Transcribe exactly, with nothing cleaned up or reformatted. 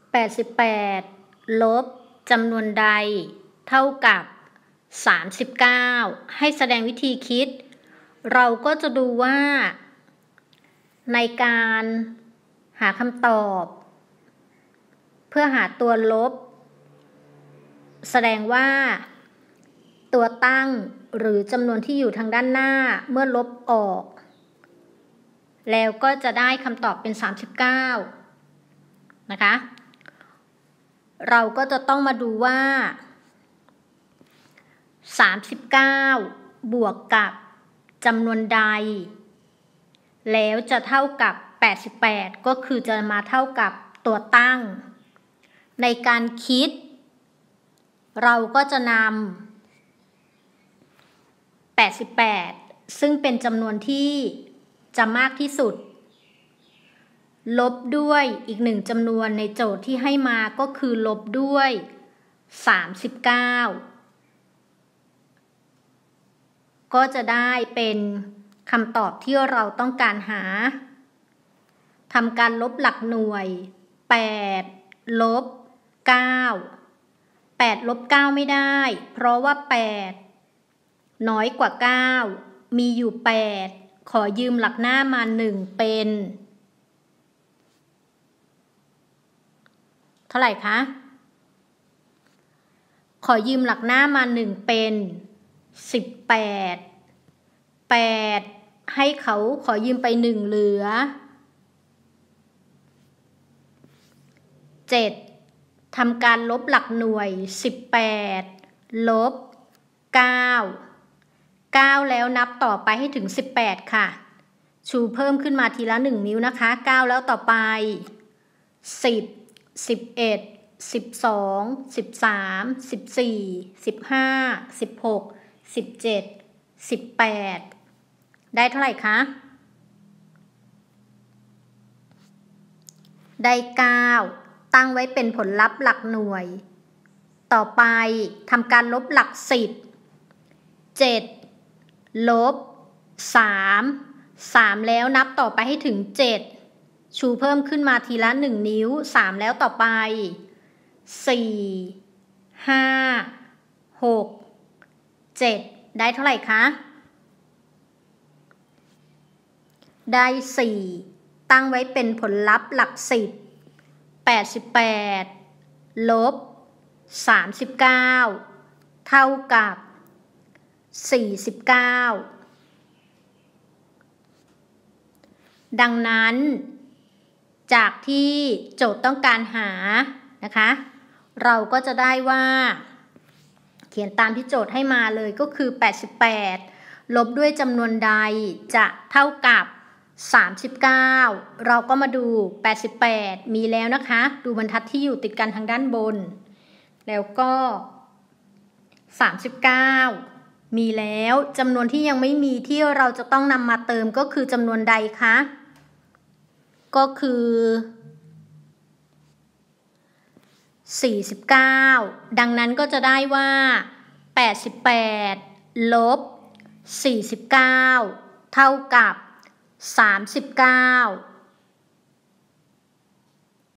แปดสิบแปดลบจำนวนใดเท่ากับสามสิบเก้าให้แสดงวิธีคิดเราก็จะดูว่าในการหาคำตอบเพื่อหาตัวลบแสดงว่าตัวตั้งหรือจำนวนที่อยู่ทางด้านหน้าเมื่อลบออกแล้วก็จะได้คำตอบเป็นสามสิบเก้านะคะเราก็จะต้องมาดูว่าสามสิบเก้าบวกกับจำนวนใดแล้วจะเท่ากับแปดสิบแปดก็คือจะมาเท่ากับตัวตั้งในการคิดเราก็จะนำแปดสิบแปดซึ่งเป็นจำนวนที่จะมากที่สุดลบด้วยอีกหนึ่งจำนวนในโจทย์ที่ให้มาก็คือลบด้วยสามสิบเก้าก็จะได้เป็นคำตอบที่เราต้องการหาทำการลบหลักหน่วยแปดลบเก้าแปดลบเก้าไม่ได้เพราะว่าแปดน้อยกว่าเก้ามีอยู่แปดขอยืมหลักหน้ามาหนึ่งเป็นเท่าไหร่คะขอยืมหลักหน้ามาหนึ่งเป็นสิบแปดแปดให้เขาขอยืมไปหนึ่งเหลือเจ็ดทำการลบหลักหน่วยสิบแปดลบเก้าเก้าแล้วนับต่อไปให้ถึงสิบแปดค่ะชูเพิ่มขึ้นมาทีละหนึ่งนิ้วนะคะเก้าแล้วต่อไปสิบ สิบเอ็ด สิบสอง สิบสาม สิบสี่ สิบห้า สิบหก สิบเจ็ด สิบแปดได้เท่าไหร่คะได้เก้าตั้งไว้เป็นผลลัพธ์หลักหน่วยต่อไปทำการลบหลักสิบเจ็ดลบสามสามแล้วนับต่อไปให้ถึงเจ็ดชูเพิ่มขึ้นมาทีละหนึ่งนิ้วสามแล้วต่อไปสี่ ห้า หก เจ็ดได้เท่าไหร่คะได้สี่ตั้งไว้เป็นผลลัพธ์หลักสิบแปดสิบแปดลบสามสิบเก้าเท่ากับสี่สิบเก้าดังนั้นจากที่โจทย์ต้องการหานะคะเราก็จะได้ว่าเขียนตามที่โจทย์ให้มาเลยก็คือแปดสิบแปดลบด้วยจำนวนใดจะเท่ากับสามสิบเก้าเราก็มาดูแปดสิบแปดมีแล้วนะคะดูบรรทัดที่อยู่ติดกันทางด้านบนแล้วก็สามสิบเก้ามีแล้วจำนวนที่ยังไม่มีที่เราจะต้องนำมาเติมก็คือจำนวนใดคะก็คือสี่สิบเก้าดังนั้นก็จะได้ว่าแปดสิบแปดลบสี่สิบเก้าเท่ากับสามสิบเก้า